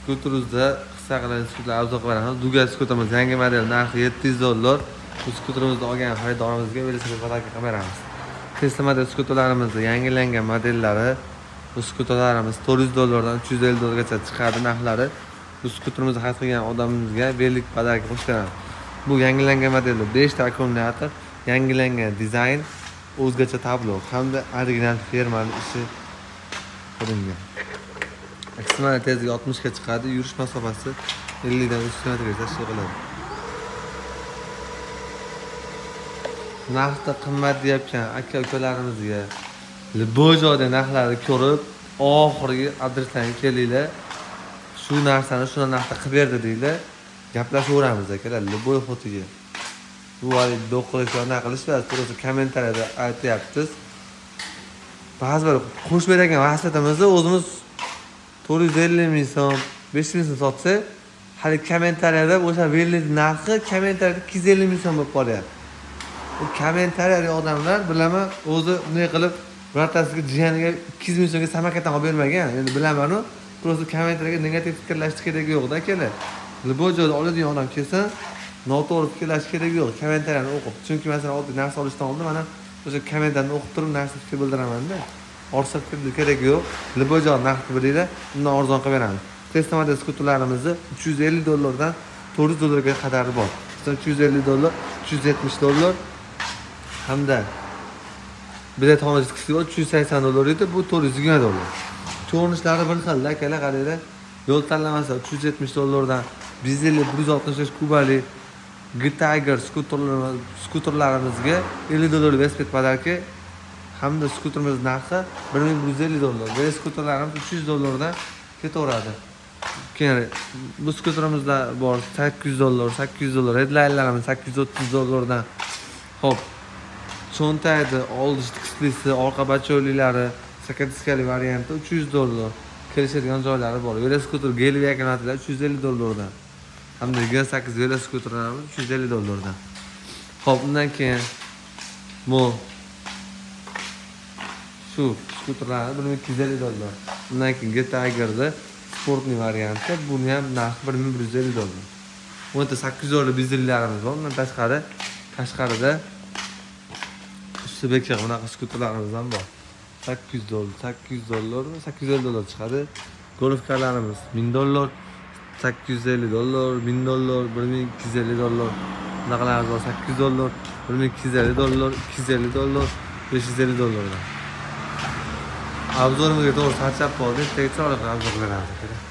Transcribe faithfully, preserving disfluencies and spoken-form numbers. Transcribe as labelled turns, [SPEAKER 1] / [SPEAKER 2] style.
[SPEAKER 1] skuterimizda qisqa qilib skuter obzor beramiz. Duga skuterimiz yangi model, narxi yetti yuz dollar. Bu skuterimizni olgan xaridorimizga velosiped podarka qilib beramiz. Tesla model skuterlarimizning yangilangan modellari, bu skuterlarimiz to'rt yuz dollardan uch yuz ellik dollargacha chiqadi narxlari. Bu skuterimizni xarid qilgan odamimizga velosiped podarka qo'shib beramiz. Bu yangilangan modelda besh ta akkumulyator, yangilangan dizayn, o'zgacha tablo hamda original firmaning ishi qilingan. Maksimal tezligi oltmish ga chiqadi, yurish masofasi ellik dan uch kilometrga tashkil qiladi. Narxda qimmat deyotgan aka-ukalarimizga bu joyda narxlarni ko'rib, oxirgi adreslarga kelinglar. Shu narsani shuna narxda qilib berdi deylar. Gaplashaveramiz akalar, Liboy xotiga. Bu hali do'qilish va naqlish va to'g'risi kommentariyada aytyapsiz. Ba'zi bir qo'shib bergan vaqtimizni o'zimiz to'rt yuz ellik ming so'm, besh yuz ming so'm sotsa, hali kommentariyada o'sha verilgan narxi kommentariyada ikki yuz ellik ming so'm bo'lib qolyapti. Bu kommentariyali odamlar bilaman, o'zi bunday qilib birortasiga jiyaniga ikki yuz ming so'mga samarqanddan olib bermagan. Endi bilaman-ku, to'g'risi kommentariyaga negativ fikrlash kerak yo'q-da akalar. Bu joyda oladigan odam kelsa, noto'g'ri fikrlash kerak yo'q. Kommentariyani o'qib. Chunki masalan, oddiy narsa olishdan oldin mana o'sha kommentariyani o'qib turib narsa fikr bildiraman-da. Orsa fikr kerak yo'q. Libojo narxni bilinglar, undan arzon qilib beramiz. Tesla model skuterlarimizni uch yuz ellik dollardan to'rt yuz dollarga qadar bor. Masalan, uch yuz ellik dollar, uch yuz yetmish dollar hamda bilet xonasi uch yuz sakson dollar edi, bu to'rt yuz yigirma dollar. Ko'rinishlari bir xil, akalar qaranglar. Yo'l tanlamasa uch yuz yetmish dollardan dizelli bir yuz oltmish besh kubali G-Tiger skuterlarimiz skuterlarimizga ellik dollar velosiped podarka hamda skuterimiz narxi bir ming bir yuz ellik dollar. Bu skuterlarimiz uch yuz dollardan ketaveradi. Keyin bu skuterimizda bor sakkiz yuz dollar, sakkiz yuz dollar, headlinelarimiz sakkiz yuz o'ttiz dollardan. Xo'p. Cho'ntagida oldish displeysi, orqa bachoylilari, sakkiz varianti uch yuz dollar. Kelishadigan joylari bor. Velosiped gel vagonlari uch yuz ellik dollardan. Hamda yigirma sakkiz velosipedlarimiz uch yuz ellik dollardan. Xo'p, undan keyin bu shu skuterlar bir ming ikki yuz ellik dollar. Undan keyin G-Tiger'da sportli varianti, buni ham narxi bir ming bir yuz ellik dollar. Bunda sakkiz yuz dollar dizellarimiz bor. Undan tashqari tashqarida usti bekcha bunaqa skuterlarimiz ham bor. sakkiz yuz dollar, sakkiz yuz dollar, sakkiz yuz ellik dollar chiqadi. Golfkalarimiz ming dollar, sakkiz yuz ellik dollar, ming dollar, bir ming ikki yuz ellik dollar. Bunaqalar bor, sakkiz yuz dollar, bir ming ikki yuz ellik dollar, ikki yuz ellik dollar, besh yuz ellik dollardan. Obzorimizga to'g'ri sarchab qoldik, tekrar obzor beramiz.